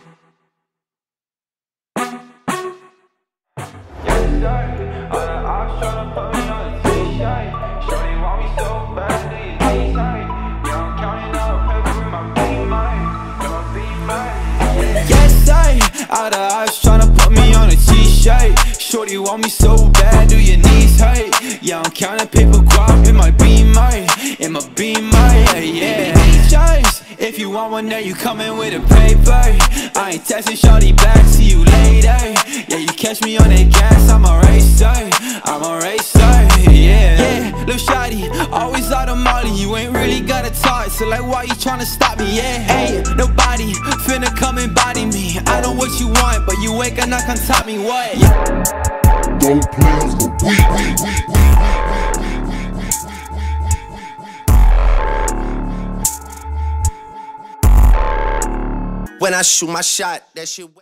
All the eyes tryna put me on a t-shirt. Shorty want me so bad, do your knees hurt? Yeah, I'm counting paper guap in my beamer, yeah. Just if you want one day, you coming with a paper. I ain't texting shorty back, see you later. Yeah, you catch me on that gas, I'm a racer, yeah. Lil' shawty, always out of molly, you ain't really gotta talk, so like why you tryna stop me, yeah? Hey, nobody finna come and body me. I know what you want, but you ain't gonna come top me, what? Don't play on the weak. When I shoot my shot, that shit